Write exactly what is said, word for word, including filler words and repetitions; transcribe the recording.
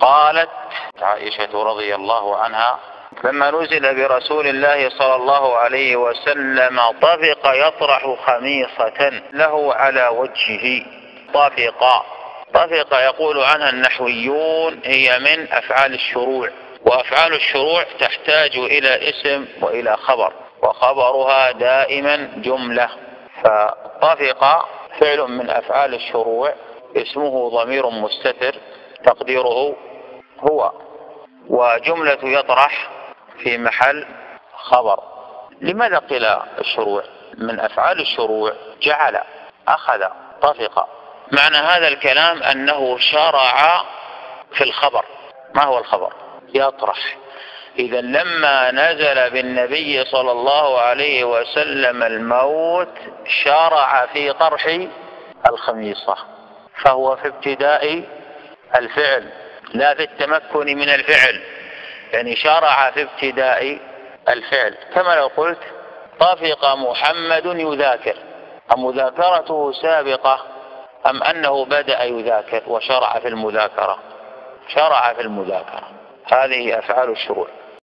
قالت عائشة رضي الله عنها: لما نزل برسول الله صلى الله عليه وسلم طفق يطرح خميصة له على وجهه. طفق طفق يقول عنها النحويون هي من أفعال الشروع، وأفعال الشروع تحتاج إلى اسم وإلى خبر، وخبرها دائما جملة. فطفق فعل من أفعال الشروع، اسمه ضمير مستتر تقديره هو، وجملة يطرح في محل خبر. لماذا قيل الشروع؟ من أفعال الشروع جعل، أخذ، طفق. معنى هذا الكلام أنه شرع في الخبر. ما هو الخبر؟ يطرح. إذا لما نزل بالنبي صلى الله عليه وسلم الموت شرع في طرح الخميصة، فهو في ابتداء الفعل لا في التمكن من الفعل، يعني شرع في ابتداء الفعل. كما لو قلت طفق محمد يذاكر، أمذاكرته سابقة أم أنه بدأ يذاكر وشرع في المذاكرة؟ شرع في المذاكرة. هذه أفعال الشروع.